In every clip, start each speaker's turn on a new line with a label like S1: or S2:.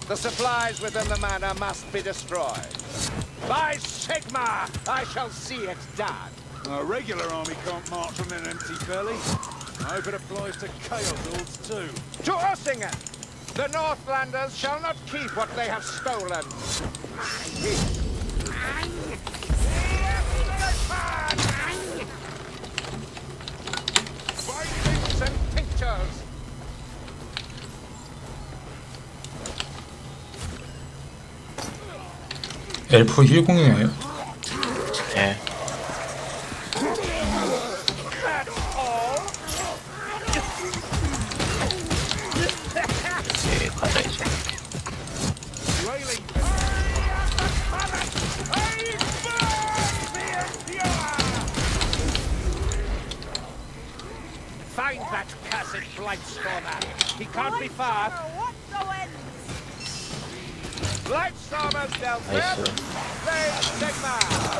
S1: The supplies within the manor must be destroyed. By Sigma, I shall see it done.
S2: A regular army can't march on an empty belly. I hope it applies to Chaos Lords too.
S1: To Ossingen! The Northlanders shall not keep what they have stolen. Vitamins and tinctures.
S3: 엘프 힐공이에요?
S4: 네. 네, 가자 이제.
S1: Find that cursed Blightstormer. He can't be far. Blightstormer's dealt with.
S4: 나이스.
S1: Play Sigma.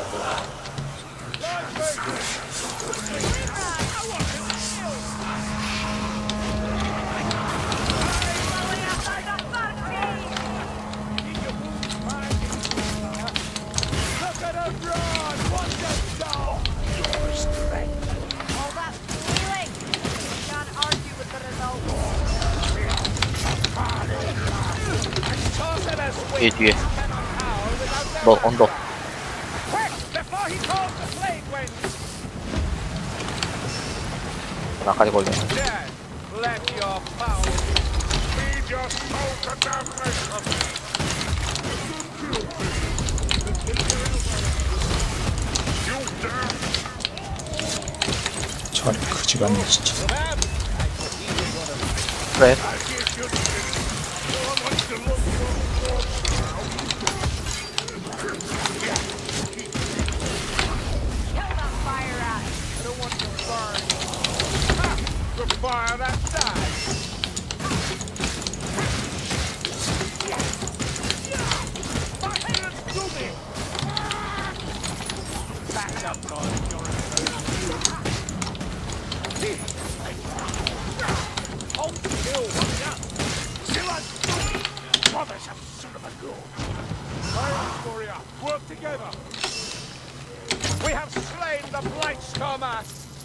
S1: Look at her broad. What the dog? Your strength.
S5: All that squealing. Can't argue with the result.
S1: Toss him as
S4: 뒤에
S1: wind.
S4: 뒤에.
S1: Cannot howl without their
S4: 너 언더.
S1: quick before he calls the plague winds.
S4: 나까지 걸려.
S1: Dead. Let your foul feed your soul to damnation. You dare.
S3: 자리 크지가 않네 진짜.
S4: 그래.
S1: The fire that dies. Back up, God. Hold still, watch out. Bothersome son of a gun. Fire, warrior. Work together. We have slain the Blightstormer.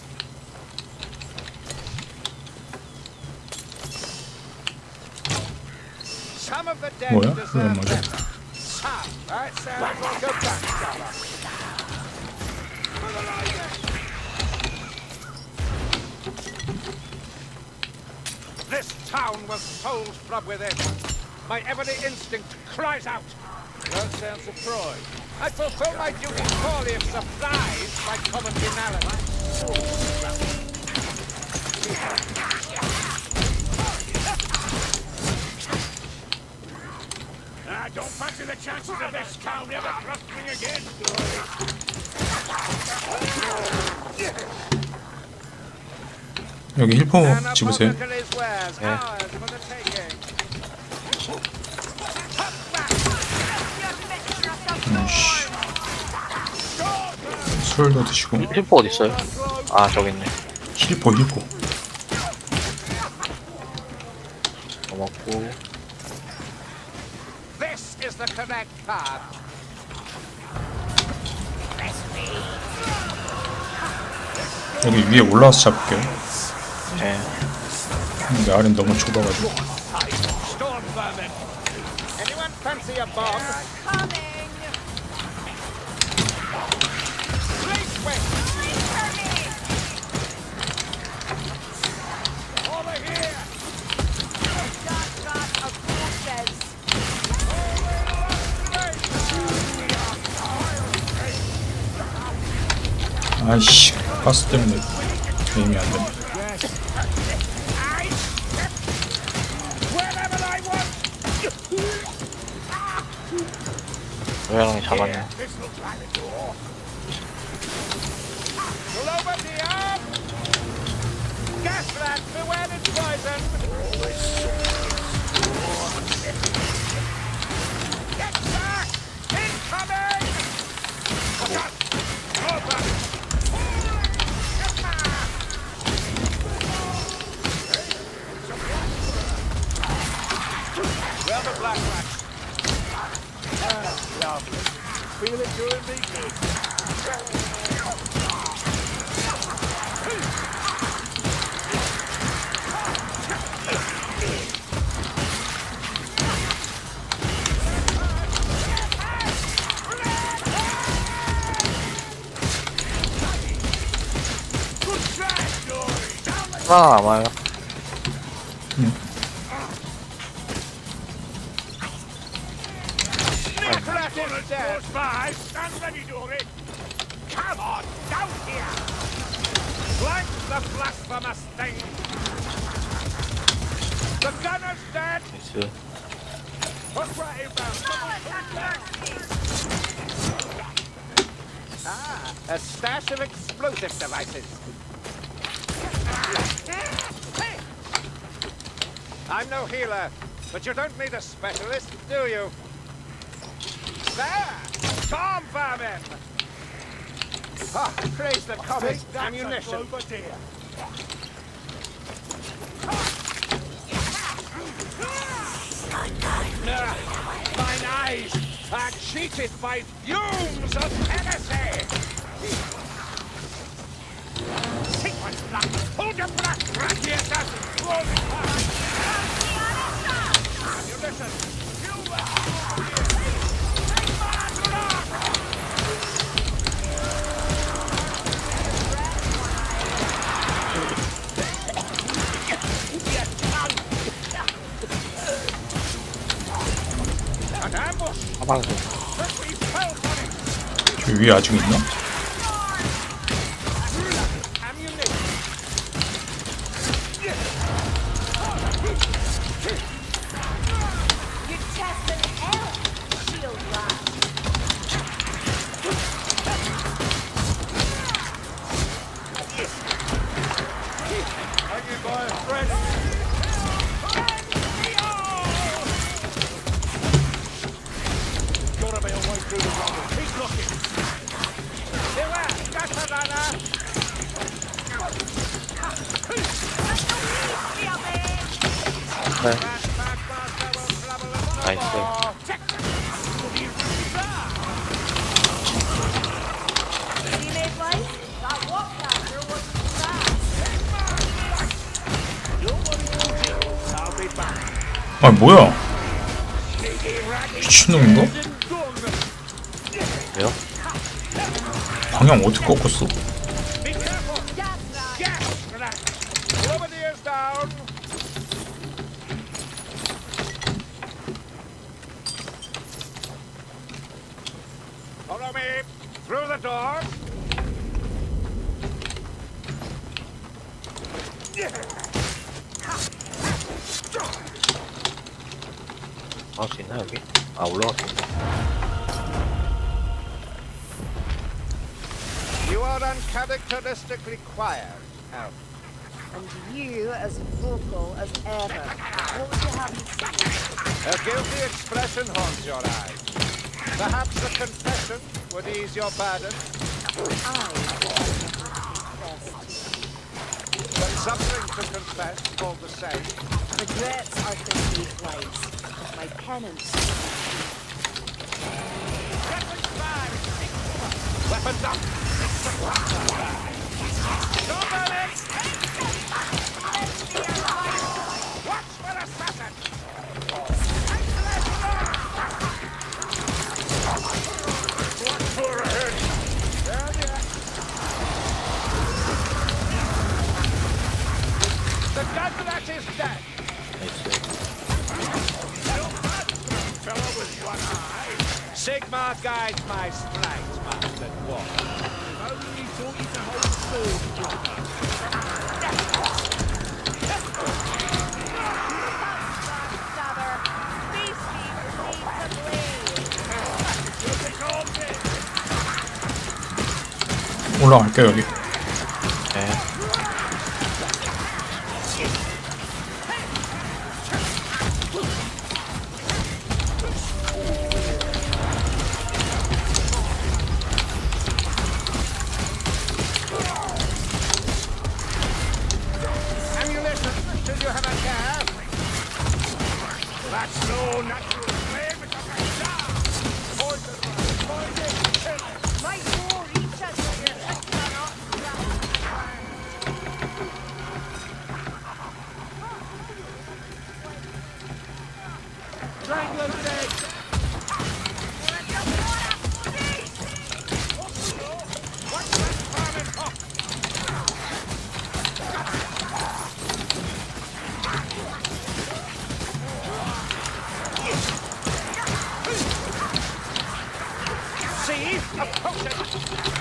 S1: Some of the dead
S3: 뭐야? 이건
S1: deserve
S3: 뭐지?
S1: better. Some, that sounds like a backstabber. For the light. This town was sold from within. My every instinct cries out. Don't sound surprised. I fulfill my duty poorly if surprised by common banality. Don't fancy the chances of this town ever prospering again.
S3: 여기 힐포 집으세요. 술도 드시고.
S4: 힐포 어디 있어요? 아 저기 있네.
S3: 힐포.
S4: 고맙고.
S1: This is the correct path.
S3: 여기 위에 올라와서 잡을게요.
S4: 네.
S3: 근데 아래는 너무 좁아가지고.
S1: Storm vermin. Anyone fancy a bomb?
S5: Coming!
S1: Place west. Over here.
S5: Got of bushes.
S3: 아이씨, 가스 때문에 에임이 안 되네.
S1: Wherever I want.
S4: 노양이 잡았네.
S1: This looks like a door. Pull over the arm. Gas rat, beware its poison. Get back! Incoming! Over! Another black rat. Lovely. Feel it doing me good.
S4: 하나 남아요.
S1: Stand ready, Dory. Come on, down here. Flank the blasphemous thing. The gunner's dead.
S4: 나이스.
S1: Put right inbound. A stash of explosive devices. I'm no healer, but you don't need a specialist, do you? There! Storm vermin! Ah, praise the comet ammunition. Mine eyes are cheated by fumes of heresy! Sequence block! Hold your breath, Randy Assassin! Rolling past! Ammunition!
S4: 하방수.
S3: 저 위에 아직 있나?
S4: 나이스.
S3: 아 뭐야? 미친놈인가?
S4: 왜요?
S3: 방향 어떻게 꺾었어?
S1: Follow me through the door.
S4: 나올 수 있나 여기? 아 올라갈 수 있나?
S1: You are uncharacteristically quiet, Alf.
S5: And you as vocal as ever. What would you have me say?
S1: A guilty expression haunts your eyes. Perhaps a confession would ease your burden. But something to confess all the same.
S5: Regrets are simply flights, but my penance.
S1: Weapons up! Watch for assassin! Watch for ahead! The gunlet is dead! Fellow with one eye! Sigmar guides my strikes, Master Dwarf. Only taught you to hold sword.
S3: 올라갈게요 여기.
S4: 네.
S1: Ammunition, should you have a care? That's
S5: Might more reach us when you're cannot
S1: See? Approaching!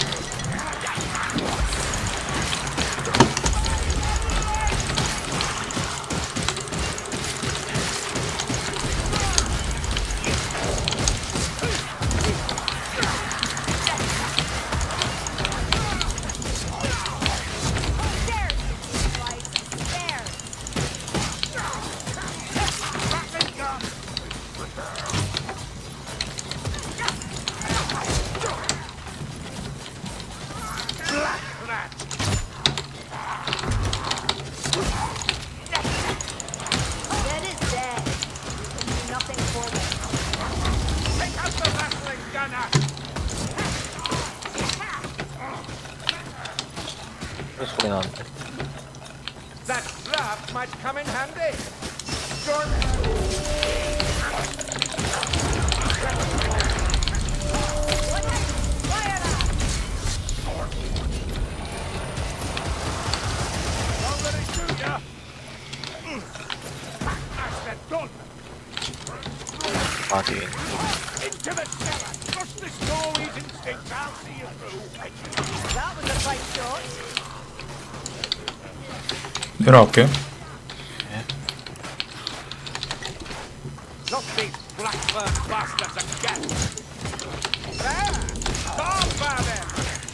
S4: 무슨 소리 나는데?
S1: That draft might come in handy.
S4: 어디?
S1: Into the cellar. Trust the story's instinct. I'll see you through.
S5: That was a tight shot.
S3: 내려갈게요.
S1: Not these blackburn bastards again. There! Stop by them!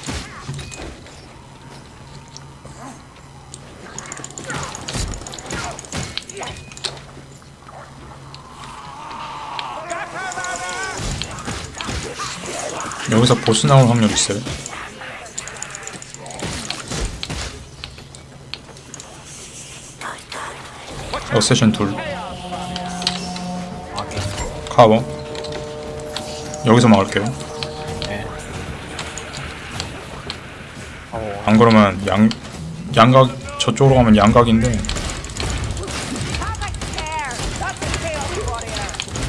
S3: 여기서 보스 나올 확률 있어요. 어세션 둘. 카버. 여기서 막을게요.
S4: 네.
S3: 안 그러면 양각 저쪽으로 가면 양각인데.
S5: Have a care. That's a chaos warrior.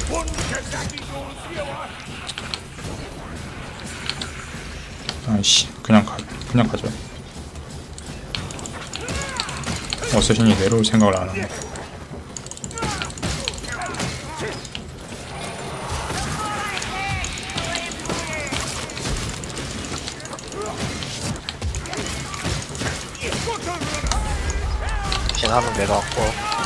S3: 아이씨, 그냥 가죠. 어세신이 내려올 생각을 안 하네.
S4: 진화는 내려왔고.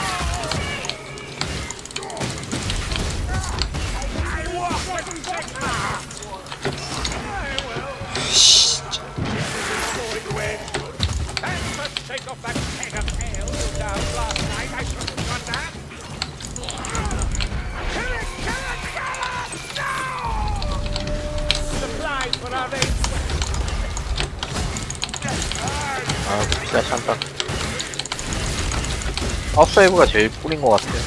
S1: Take off that keg of ale you down last night. I shouldn't have done that. Kill it! Kill it! Kill it! No! Supplies for our aid.
S4: 아, 진짜 샨다. 아웃사이브가 제일 꿀인 것 같아요.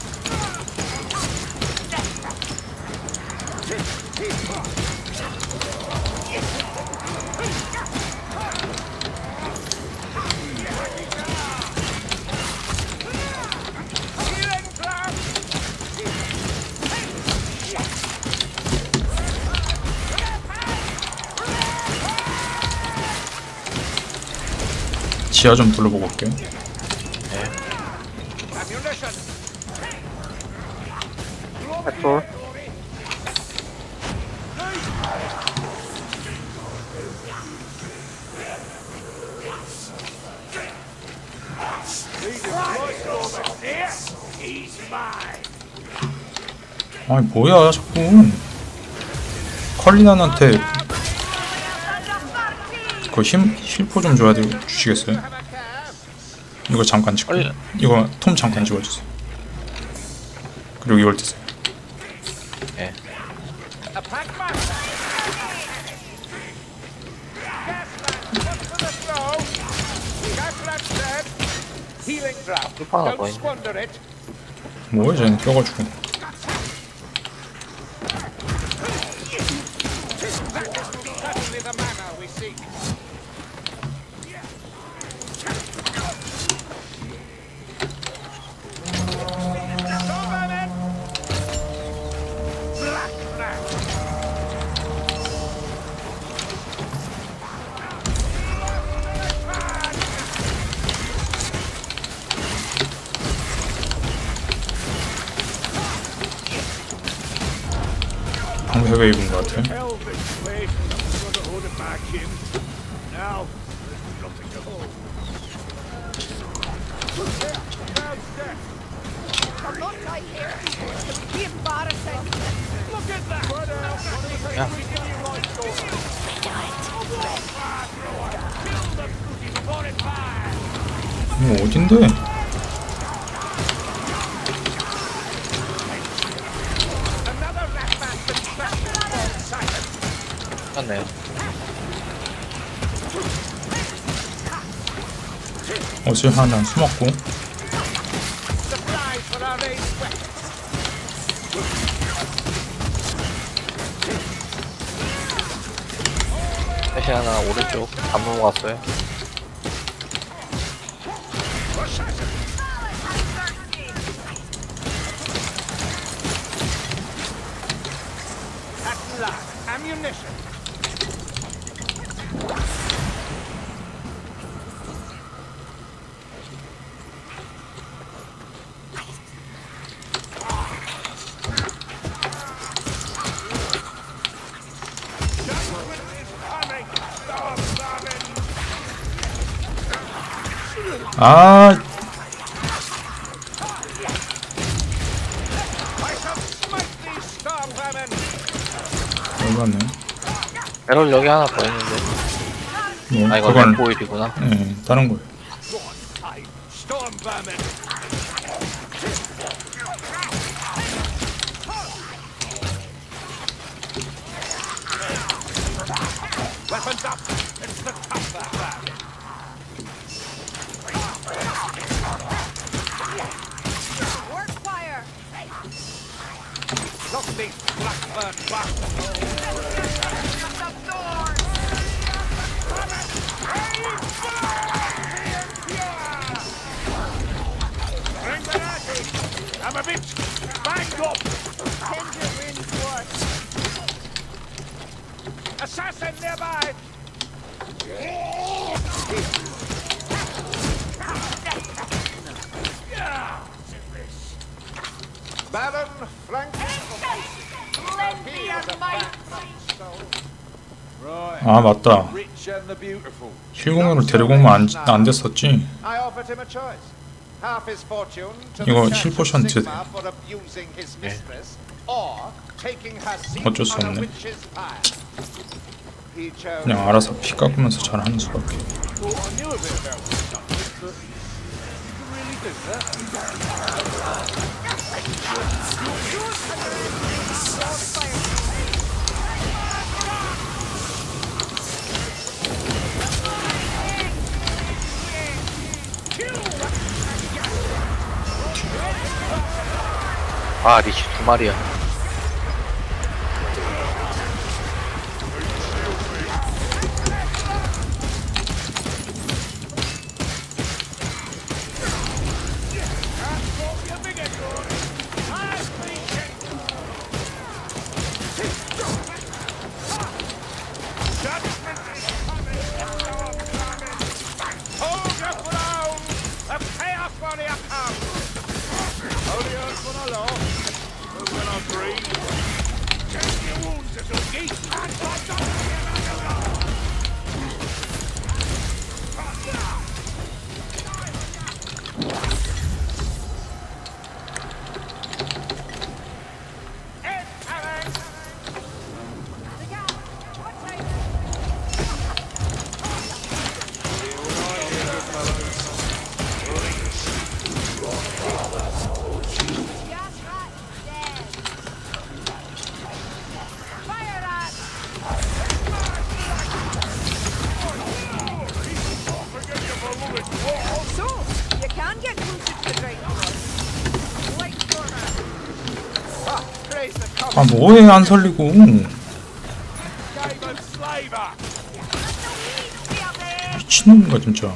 S3: 지하 좀 둘러보고 올게요.
S4: 팩돌.
S3: 아니 뭐야 자꾸 컬리난한테 그 힐포 좀 줘야 주시겠어요? 이거 잠깐 찍고 이거 톰 잠깐 찍어주세요. 그리고 이걸 드세요.
S4: 네.
S1: Healing draught.
S4: 힐파 하나 더
S1: Don't
S4: 있네.
S1: squander it.
S3: 뭐야 쟤는 껴가지고.
S1: seek. Black man.
S3: 방패가 입은 것 같아.
S2: Held this place and the Brotherhood are back in. Now, there's nothing to hold.
S5: Come on, right here. It would be embarrassing.
S1: Look at that!
S4: Yeah.
S1: We give you right sword. Kill the booty before it fires!
S3: 이거 어딘데?
S1: Another rat man been trapped in silence.
S4: 끝났네요.
S3: 어제 하나 숨었고.
S1: Supplies for our raised weapons.
S4: 셋이 하나 오른쪽 안 넘어갔어요.
S1: At last, ammunition.
S3: 아,
S1: I shall smite these storm vermin.
S3: 열받네.
S4: 에럴 여기 하나 더 있는데.
S3: 뭐
S4: 아 이거
S3: 그건
S4: 램보일이구나.
S3: 예, 다른 거예요.
S1: Time, storm vermin. Weapons up. It's the tougher vermin.
S5: Work fire.
S1: Look these blackbird bastards. Bring the ratty. I'm a bit banged up.
S5: Tender reinforced.
S1: Assassin nearby. Baron flank. He was a fat
S2: Right.
S3: 아 맞다.
S2: Rich and the beautiful.
S3: 실공으로 데리고 오면 안 됐었지.
S1: I offered him a choice. Half his fortune to
S3: 이거
S1: the Church of
S3: 7%
S1: Sigmar for abusing his mistress, or taking her seat
S3: 어쩔 수
S1: on a
S3: 없네.
S1: witch's pyre. He chose.
S3: 그냥 알아서 피 깎으면서 잘하는 수밖에.
S2: Thought I knew a bit about this stuff, but you can really do that.
S4: 아 리치 두 마리야.
S1: Hold your ground! A chaos warrior comes!
S2: Hold the earth on a law. Moving on three. Check your wounds, little geese.
S5: Gas rat dead. Fire rat. So, you can get closer to the ground. Light stormer.
S1: Ah, praise the common
S3: 아 뭐해 안 살리고.
S2: Game of slaver.
S3: 미친놈인가 진짜.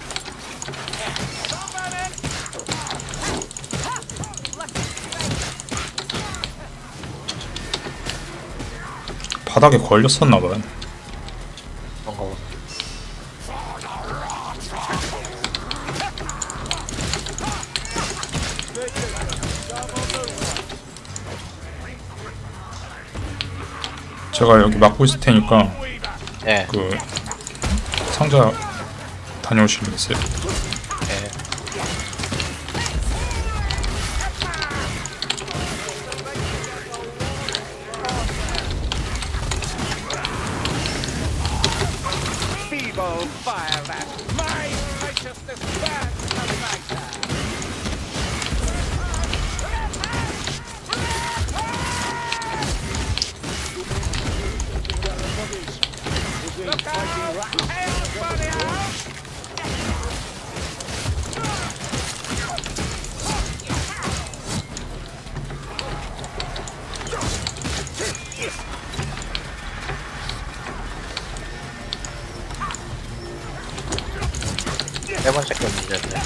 S3: 바닥에 걸렸었나봐요.
S4: 뭔가 보다.
S3: 제가 여기 막고 있을 테니까
S4: 예.
S3: 그 상자 다녀오시겠어요?
S4: 예.
S1: Feeble fire that my righteousness burns the brighter. Look out! Everybody out!
S4: 세 번째 게 문제였네.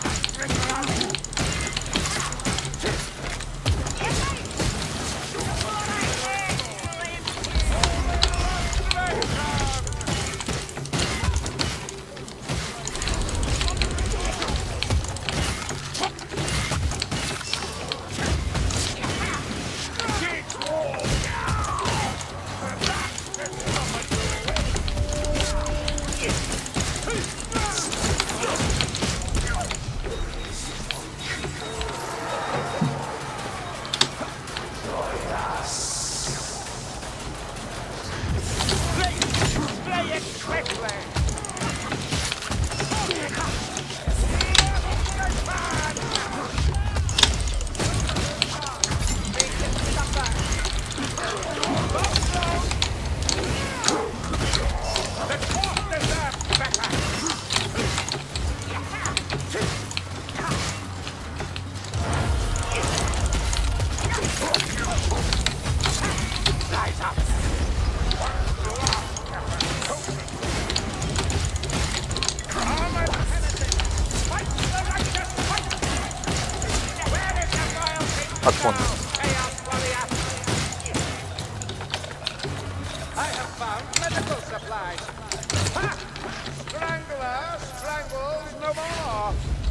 S1: Play it quickly!
S4: 아, 죽었네.
S1: I have found medical supplies. Ha! Strangler strangles no more.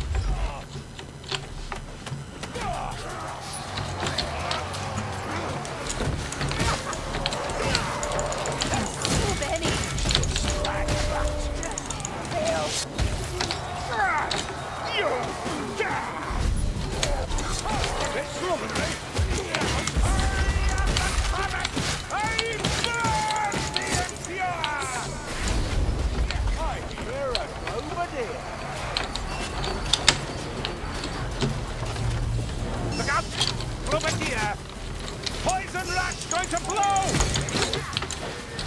S1: Look out! Globadier! Poison rat's going to blow!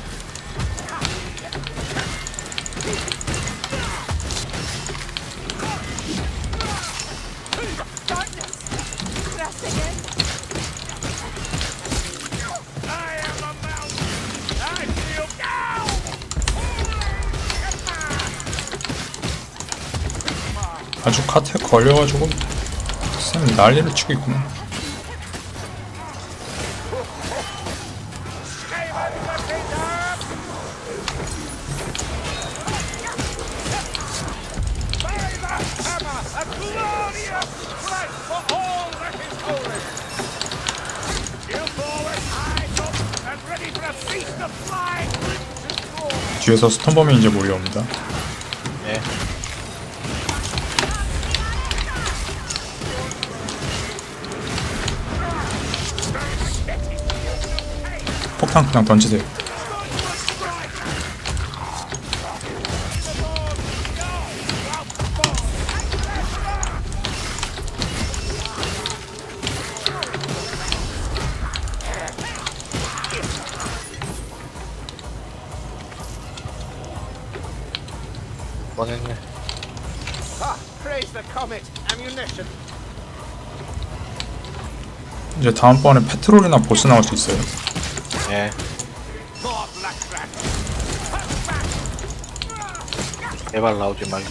S1: I am a mountain! I feel down!
S3: 아주 카트에 걸려가지고 쌤 난리를 치고 있구나.
S1: A glorious strike for all that is holy! You forward, eyes up, and ready for a feast of flying rings and roars!
S3: 뒤에서 스톤범이 이제 몰려옵니다.
S4: 예.
S3: 폭탄 그냥 던지세요.
S4: 뻔했네.
S1: Ah, praise the comet! Ammunition!
S3: 이제 다음번에 페트롤이나 보스 나올 수 있어요.
S4: 예.
S1: More black rat!
S4: 제발 나오지 말게.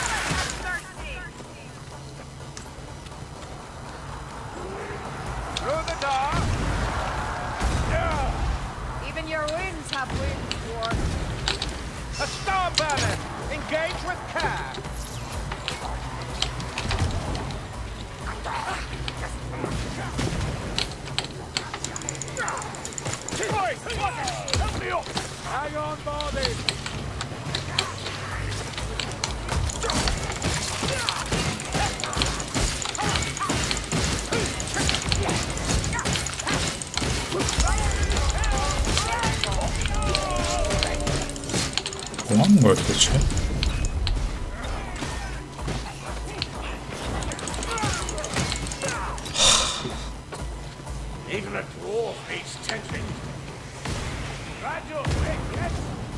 S1: Through the door.
S5: Even your winds have wind, dwarf.
S1: A star burner. Engage with care.
S2: Help me up! Hang on, Barney!
S3: 뭐 하는 거야 도대체?
S2: Even a dwarf needs tending. Right up, quick, yes?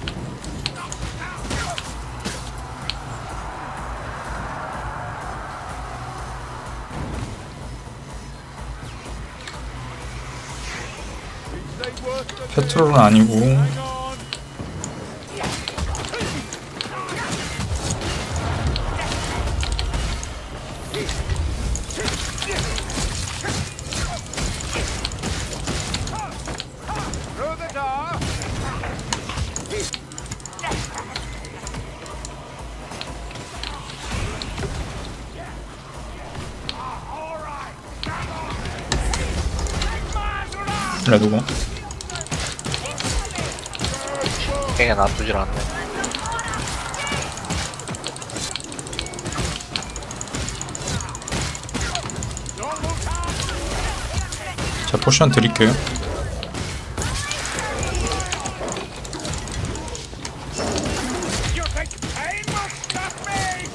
S3: 페트롤은 아니고
S2: Hang on!
S1: Through the door.
S3: 레도가
S4: 깽에 놔두질 않네.
S3: 자 포션 드릴게요.
S1: You think pain will stop me?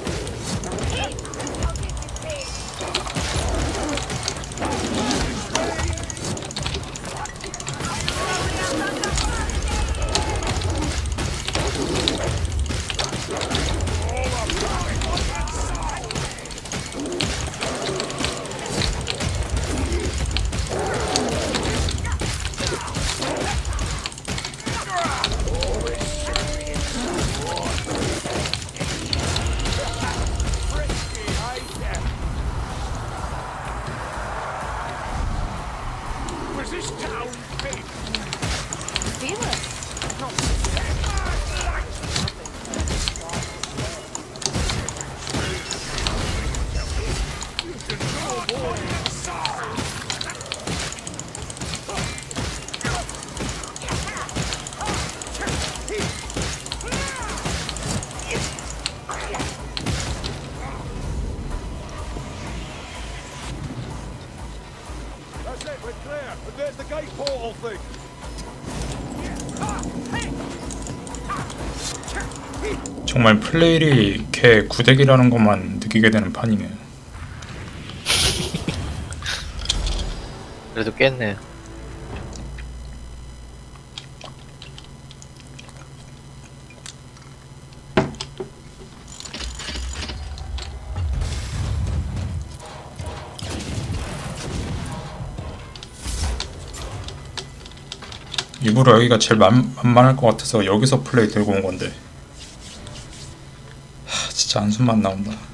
S2: Was this town big?
S5: Feel it. Not
S2: That's it, we're clear. And there's the gate portal thing.
S3: 정말 플레일이 개 구대기라는 것만 느끼게 되는 판이네.
S4: 그래도 깼네.
S3: 일부러 여기가 제일 만만할 것 같아서 여기서 플레이 들고 온 건데 진짜 한숨만 나온다.